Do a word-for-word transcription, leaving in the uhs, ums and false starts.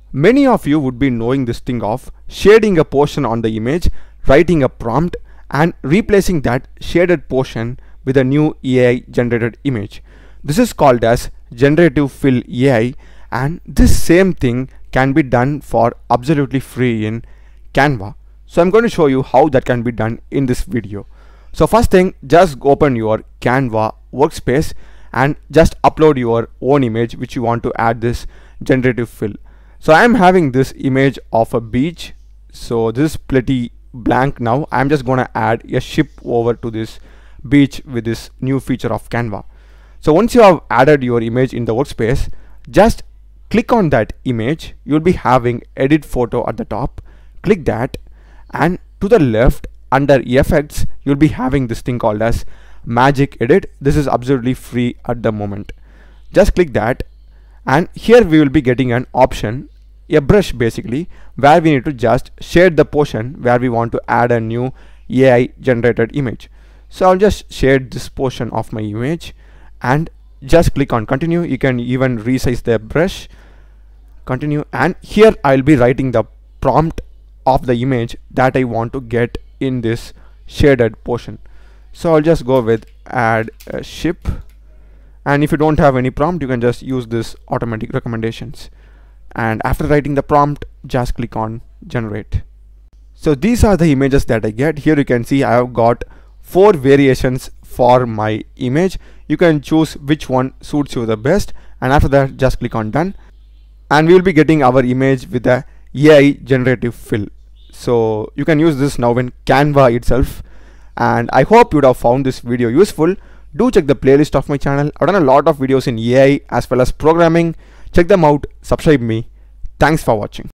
Many of you would be knowing this thing of shading a portion on the image, writing a prompt and replacing that shaded portion with a new A I generated image. This is called as Generative Fill A I, and this same thing can be done for absolutely free in Canva. So I'm going to show you how that can be done in this video. So first thing, just open your Canva workspace and just upload your own image which you want to add this generative fill. So I'm having this image of a beach, so this is pretty blank now. I'm just gonna add a ship over to this beach with this new feature of Canva. So once you have added your image in the workspace, just click on that image. You'll be having edit photo at the top. Click that, and to the left under effects you'll be having this thing called as magic edit. This is absolutely free at the moment. Just click that, and here we will be getting an option, a brush basically, where we need to just shade the portion where we want to add a new A I generated image. So I'll just shade this portion of my image and just click on continue. You can even resize the brush, continue, and here I'll be writing the prompt of the image that I want to get in this shaded portion. So I'll just go with add a ship, and if you don't have any prompt you can just use this automatic recommendations, and after writing the prompt just click on generate. So these are the images that I get. Here you can see I have got four variations for my image. You can choose which one suits you the best, and after that just click on done, and we will be getting our image with a A I generative fill. So you can use this now in Canva itself, and I hope you would have found this video useful. Do check the playlist of my channel. I've done a lot of videos in A I as well as programming. Check them out, subscribe me. Thanks for watching.